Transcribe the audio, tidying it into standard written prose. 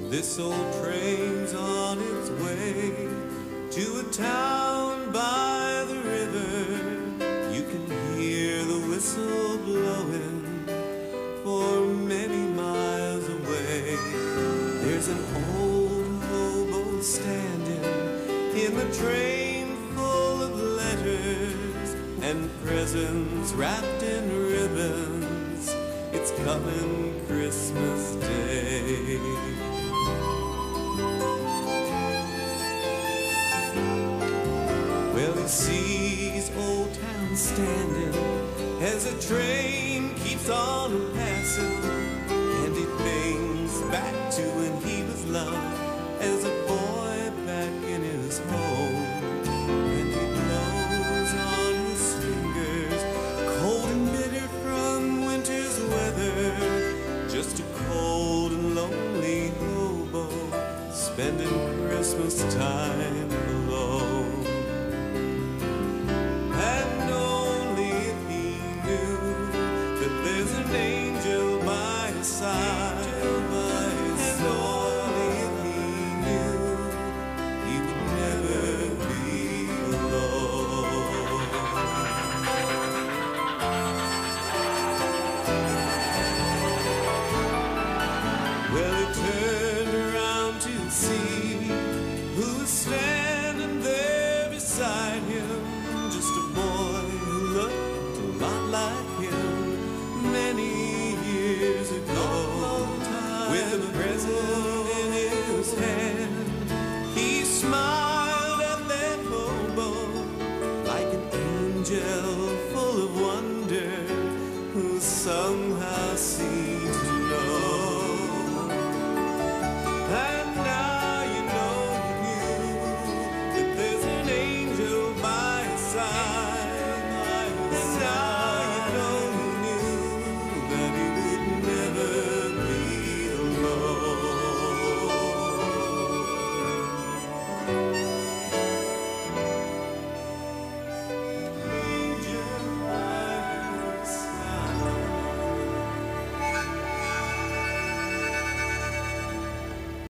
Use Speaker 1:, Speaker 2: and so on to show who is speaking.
Speaker 1: This old train's on its way to a town by the river. You can hear the whistle blowing for many miles away. There's an old hobo standing in the train full of letters and presents wrapped in ribbons. It's coming Christmas Day. Well, he sees Old Town standing as a train keeps on passing, and he thinks back to when he was loved as a boy back in his home. And he blows on his fingers, cold and bitter from winter's weather, just a cold and lonely hobo spending Christmas time alone. And only if he knew that there's an angel by his side, and only if he knew he would never be alone. Well, he turned around to see who was standing there beside him, just a boy who looked a lot like him many years ago. With a present in his hand, he smiled at that hobo like an angel full of wonder who somehow seemed